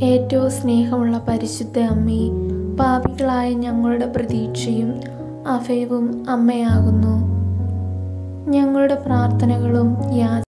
ഏറ്റവും സ്നേഹമുള്ള പരിശുദ്ധ അമ്മേ, പാപികളായ ഞങ്ങളുടെ പ്രതീക്ഷയും അഭയവും അമ്മയാകുന്നു. ഞങ്ങളുടെ പ്രാർത്ഥനകളും